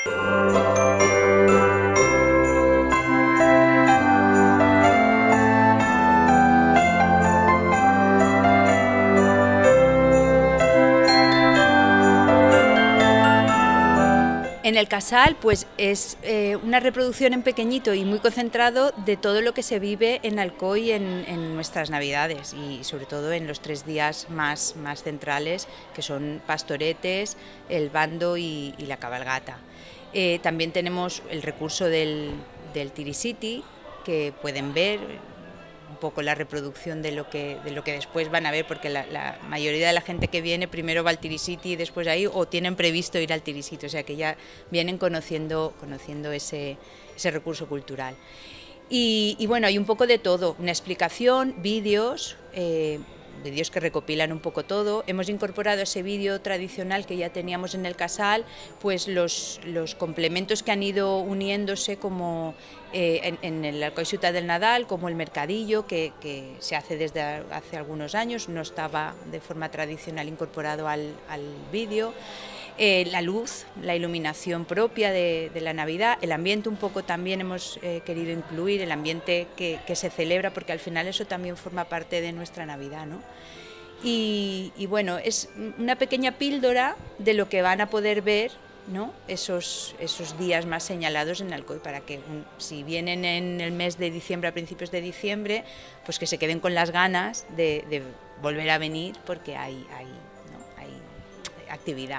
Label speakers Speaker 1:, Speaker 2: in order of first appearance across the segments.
Speaker 1: En el Casal, pues es una reproducción en pequeñito y muy concentrado de todo lo que se vive en Alcoy en nuestras Navidades y sobre todo en los 3 días más centrales, que son Pastoretes, el Bando y la cabalgata. También tenemos el recurso del Tirisiti, que pueden ver un poco la reproducción de lo que después van a ver, porque la mayoría de la gente que viene primero va al Tirisiti y después ahí, o tienen previsto ir al Tirisiti, o sea que ya vienen conociendo ese recurso cultural. Y bueno, hay un poco de todo, una explicación, vídeos que recopilan un poco todo. Hemos incorporado ese vídeo tradicional que ya teníamos en el Casal, pues los complementos que han ido uniéndose como en el Alcoy Ciutat del Nadal, como el mercadillo que se hace desde hace algunos años, no estaba de forma tradicional incorporado al vídeo. La luz, la iluminación propia de la Navidad, el ambiente un poco también hemos querido incluir, el ambiente que se celebra, porque al final eso también forma parte de nuestra Navidad, ¿no? Y bueno, es una pequeña píldora de lo que van a poder ver, ¿no? Esos días más señalados en Alcoy, para que si vienen en el mes de diciembre, a principios de diciembre, pues que se queden con las ganas de volver a venir, porque hay actividad.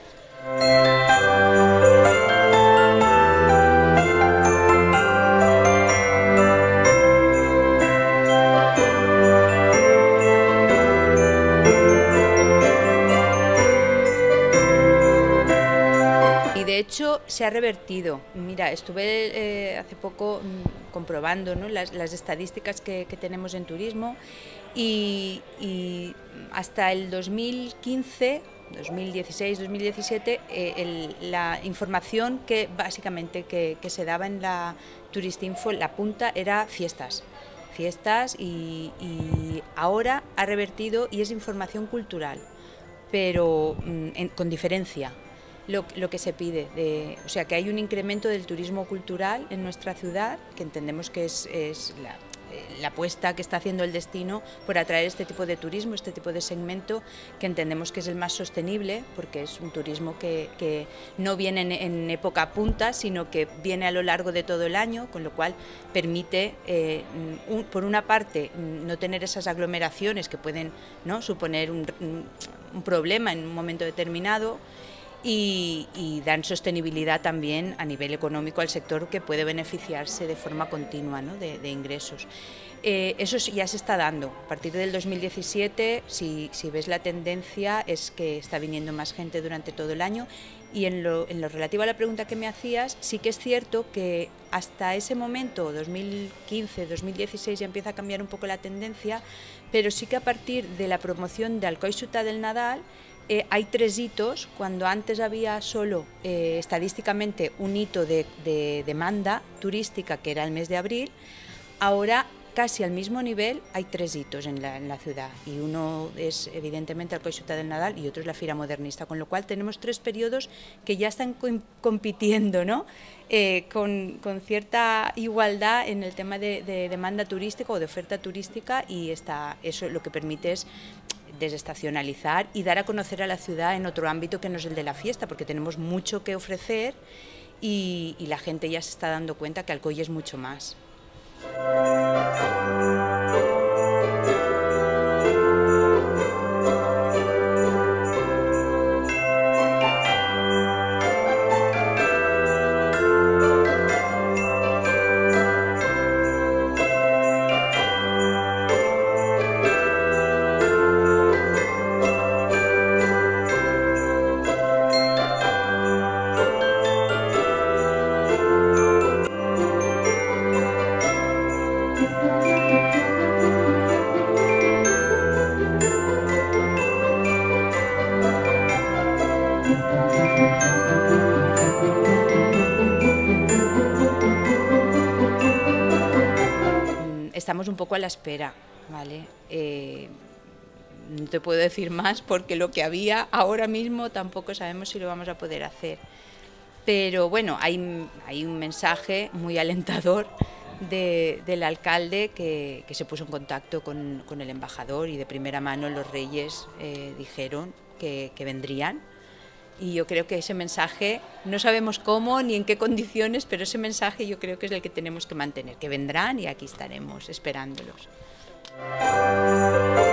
Speaker 1: Y de hecho se ha revertido. Mira, estuve hace poco comprobando, ¿no?, las estadísticas que tenemos en turismo y hasta el 2015, 2016, 2017, la información que básicamente que se daba en la Turistinfo, la punta era fiestas y ahora ha revertido y es información cultural, pero con diferencia. Lo que se pide, o sea que hay un incremento del turismo cultural en nuestra ciudad, que entendemos que es la apuesta que está haciendo el destino por atraer este tipo de turismo, este tipo de segmento, que entendemos que es el más sostenible, porque es un turismo que no viene en época punta, sino que viene a lo largo de todo el año, con lo cual permite, por una parte, no tener esas aglomeraciones que pueden, ¿no?, suponer un problema en un momento determinado, y dan sostenibilidad también a nivel económico al sector, que puede beneficiarse de forma continua, ¿no?, de ingresos. Eso ya se está dando. A partir del 2017, si ves la tendencia, es que está viniendo más gente durante todo el año. Y en lo relativo a la pregunta que me hacías, sí que es cierto que hasta ese momento, 2015, 2016, ya empieza a cambiar un poco la tendencia, pero sí que a partir de la promoción de Alcoy Ciutat del Nadal, hay 3 hitos, cuando antes había solo estadísticamente un hito de demanda turística, que era el mes de abril. Ahora casi al mismo nivel hay 3 hitos en la ciudad, y uno es evidentemente Alcoy Ciutat del Nadal y otro es la Fira Modernista, con lo cual tenemos 3 periodos que ya están compitiendo, ¿no?, con cierta igualdad en el tema de demanda turística o de oferta turística, y eso lo que permite es desestacionalizar y dar a conocer a la ciudad en otro ámbito que no es el de la fiesta, porque tenemos mucho que ofrecer y la gente ya se está dando cuenta que Alcoy es mucho más. Estamos un poco a la espera, ¿vale? No te puedo decir más, porque lo que había ahora mismo tampoco sabemos si lo vamos a poder hacer. pero bueno, hay un mensaje muy alentador del alcalde que se puso en contacto con el embajador y de primera mano los reyes dijeron que vendrían. Y yo creo que ese mensaje, no sabemos cómo ni en qué condiciones, pero ese mensaje yo creo que es el que tenemos que mantener, que vendrán y aquí estaremos esperándolos.